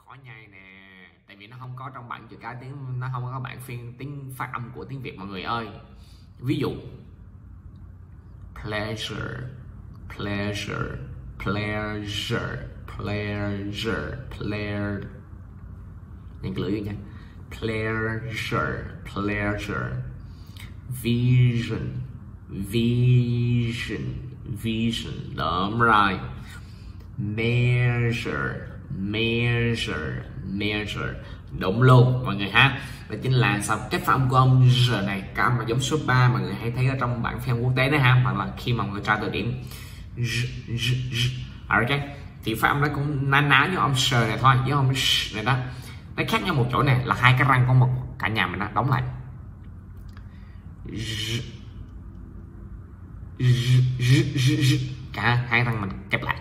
khó nhai nè, tại vì nó không có trong bảng chữ cái tiếng, nó không có bản phiên tiếng phát âm của tiếng Việt mọi người ơi. Ví dụ pleasure, pleasure, pleasure, pleasure, pleasure, nhìn cái lưỡi vô nha. Pleasure, pleasure. Vision, vision, vision. Đúng rồi. Measure, measure, measure. Đúng luôn mọi người ha. Đó chính là sao cách phát âm của ông R này, cái âm mà giống số 3 mọi người hay thấy ở trong bản phiên quốc tế đó ha, hoặc là khi mà mọi người tra từ điển. Ok, thì phát âm nó cũng na ná với ông S này thôi, với ông S này đó. Nó khác nhau một chỗ này là hai cái răng của một cả nhà mình nó đóng lại. Cả hai răng mình kẹp lại.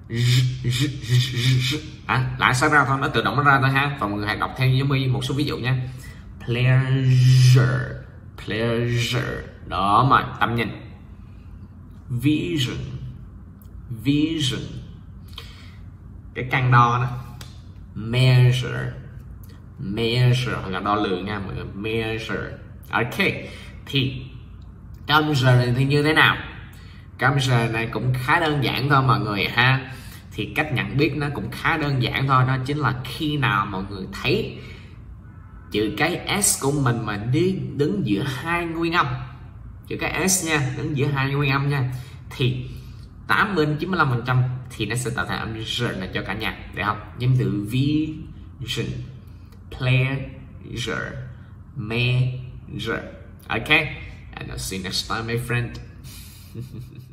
Lại sao ra thôi, nó tự động nó ra thôi ha. Và mọi người hãy đọc theo giống như một số ví dụ nha. Pleasure, pleasure. Đó mà tầm nhìn. Vision, vision. Cái căn đo đó. Measure, measure, hoặc là đo lường nha mọi người. Measure. Ok, thì cái âm R này thì như thế nào? Cái âm R này cũng khá đơn giản thôi mọi người ha. Thì cách nhận biết nó cũng khá đơn giản thôi, đó chính là khi nào mọi người thấy chữ cái S của mình mà đi đứng giữa hai nguyên âm, chữ cái S nha, đứng giữa hai nguyên âm nha, thì 80-95% thì nó sẽ tạo thành âm R này cho cả nhà, được không? Giống từ vision, pleasure, measure. Okay, and I'll see you next time, my friend.